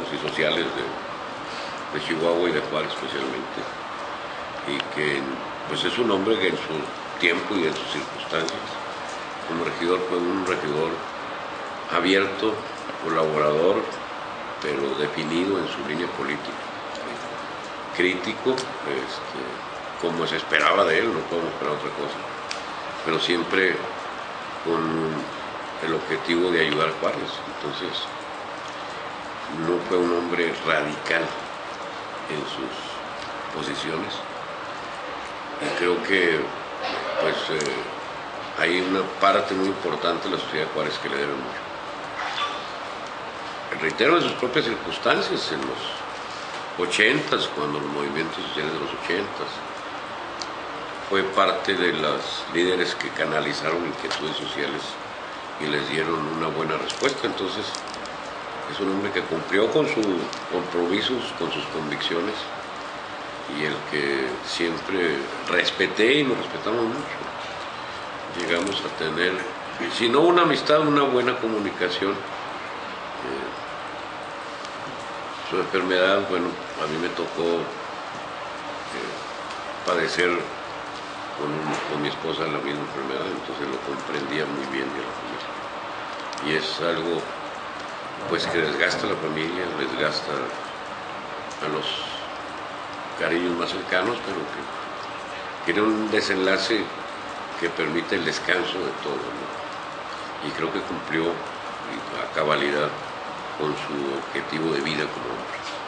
y sociales de Chihuahua y de Juárez especialmente, y que pues es un hombre que en su tiempo y en sus circunstancias como regidor fue un regidor abierto, colaborador, pero definido en su línea política, crítico, como se esperaba de él, no podemos esperar otra cosa, pero siempre con el objetivo de ayudar a Juárez. Entonces no fue un hombre radical en sus posiciones, y creo que pues hay una parte muy importante de la sociedad de Juárez que le debe mucho. Reitero, en sus propias circunstancias, en los 80s, cuando los movimientos sociales de los 80s, fue parte de los líderes que canalizaron inquietudes sociales y les dieron una buena respuesta. Entonces es un hombre que cumplió con sus compromisos, con sus convicciones, y el que siempre respeté y nos respetamos mucho. Llegamos a tener, si no una amistad, una buena comunicación. Su enfermedad, bueno, a mí me tocó padecer con mi esposa la misma enfermedad, entonces lo comprendía muy bien de la familia. Y es algo pues que desgasta a la familia, desgasta a los cariños más cercanos, pero que tiene un desenlace que permite el descanso de todo, ¿no? Y creo que cumplió a cabalidad con su objetivo de vida como hombre.